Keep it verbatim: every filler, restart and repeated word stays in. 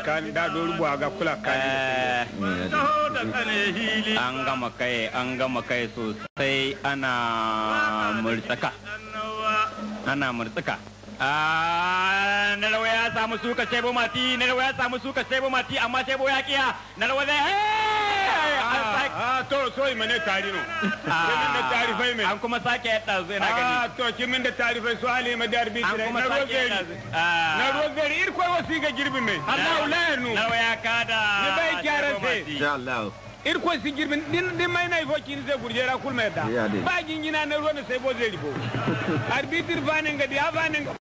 kan da do rubuwa ga kula kan an gama kai an gama kai sosai ana murtsaka ana murtsaka Ah, narowa ya samu suka chevomati, narowa ya samu suka chevomati, amma chevo ya kiya, narowa zai ah to so mane tari no kimin da tarifai mai an kuma sake yadda zai na gani ah to kimin da tarifai su ali madar bi an kuma sake yadda na rozeri ir ko wasi ga girbi mai Allah la nu narowa ya kada ni bai kyaran sai insha Allah ir ko si girbin din din mai nai fokin zai gurjera kulma da ba gingina na ruwa sai bo zai ribo arbitr fanin ga dia fanin